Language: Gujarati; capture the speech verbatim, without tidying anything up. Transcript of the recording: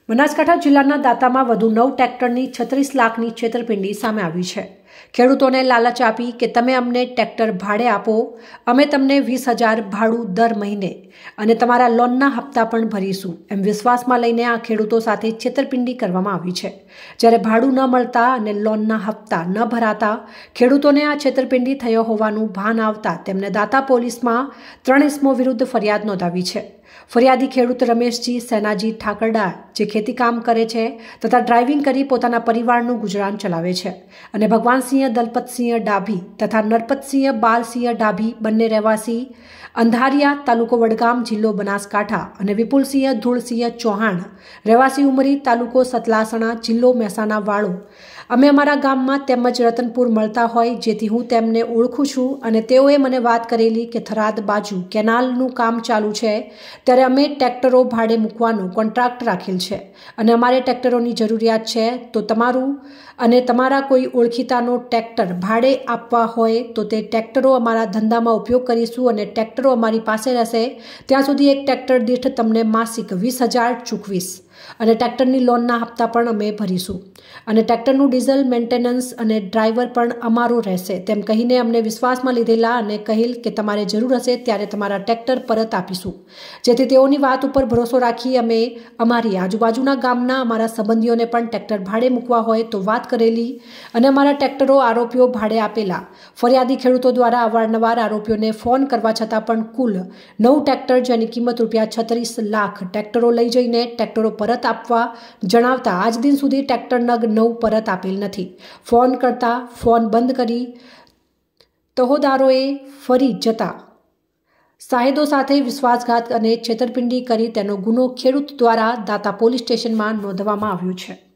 બનાસકાંઠા જિલ્લાના દાંતામાં વધુ નવ ટ્રેક્ટરની છત્રીસ લાખની છેતરપિંડી સામે આવી છે। ખેડૂતોને લાલચ આપી કે તમે અમને ટ્રેક્ટર ભાડે આપો, અમે તમને વીસ હજાર ભાડું દર મહિને અને તમારા લોનના હપ્તા પણ ભરીશું એમ વિશ્વાસમાં લઈને આ ખેડૂતો સાથે છેતરપિંડી કરવામાં આવી છે। જ્યારે ભાડું ન મળતા અને લોનના હપ્તા ન ભરાતા ખેડૂતોને આ છેતરપિંડી થયો હોવાનું ભાન આવતા તેમને દાંતા પોલીસમાં ત્રણ ઇસમો વિરુદ્ધ ફરિયાદ નોંધાવી છે। ફરિયાદી ખેડૂત રમેશજી સેનાજી ઠાકરડા જે ખેતી કામ કરે છે તથા ડ્રાઇવિંગ કરી પોતાના પરિવારનું ગુજરાન ચલાવે છે અને ભગવાનસિંહ દલપતસિંહ ડાભી તથા નરપતસિંહ બાલસિંહ ડાભી બંને રહેવાસી અંધારિયા તાલુકો વડગામ જિલ્લો બનાસકાંઠા અને વિપુલસિંહ ધૂળસિંહ ચૌહાણ રહેવાસી ઉમરી તાલુકો સતલાસણા જિલ્લો મહેસાણા વાળો અમે અમારા ગામમાં તેમજ રતનપુર મળતા હોય જેથી હું તેમને ઓળખું છું અને તેઓએ મને વાત કરેલી કે થરાદ બાજુ કેનાલનું કામ ચાલુ છે ત્યારે અમે ટ્રેક્ટરો ભાડે મૂકવાનો કોન્ટ્રાક્ટ રાખેલ છે અને અમારે ટ્રેક્ટરોની જરૂરિયાત છે તો તમારું અને તમારા કોઈ ઓળખીતાનો ટ્રેક્ટર ભાડે આપવા હોય તો તે ટ્રેક્ટરો અમારા ધંધામાં ઉપયોગ કરીશું અને ટ્રેક્ટરો અમારી પાસે રહેશે ત્યાં સુધી એક ટ્રેક્ટર દીઠ તમને માસિક વીસ હજાર ચૂકવીશ અને ટ્રેક્ટરની લોનના હપ્તા પણ અમે ભરીશું અને ટ્રેક્ટરનું ડીઝલ મેન્ટેનન્સ અને ડ્રાઈવર પણ અમારો રહેશે તેમ કહીને અમને વિશ્વાસમાં લીધેલા અને કહેલ કે તમારે જરૂર હશે ત્યારે તમારા ટ્રેક્ટર પરત આપીશું। જેથી તેઓની વાત ઉપર ભરોસો રાખી અમે અમારી આજુબાજુના ગામના અમારા સંબંધીઓને પણ ટ્રેક્ટર ભાડે મૂકવા હોય તો વાત કરેલી અને અમારા ટ્રેક્ટરો આરોપીઓ ભાડે આપેલા। ફરિયાદી ખેડૂતો દ્વારા અવારનવાર આરોપીઓને ફોન કરવા છતાં પણ કુલ નવ ટ્રેક્ટર જેની કિંમત રૂપિયા છત્રીસ લાખ ટ્રેક્ટરો લઈ જઈને ટ્રેક્ટરો પરત આપવા જણાવતા આજ દિન સુધી ટ્રેક્ટર નગ નવ પરત આપેલ નથી। ફોન કરતા ફોન બંધ કરી તહોદારોએ ફરી જતા સાહેદો સાથે વિશ્વાસઘાત અને છેતરપિંડી કરી તેનો ગુનો ખેડૂત દ્વારા દાંતા પોલીસ સ્ટેશનમાં નોંધવામાં આવ્યો છે।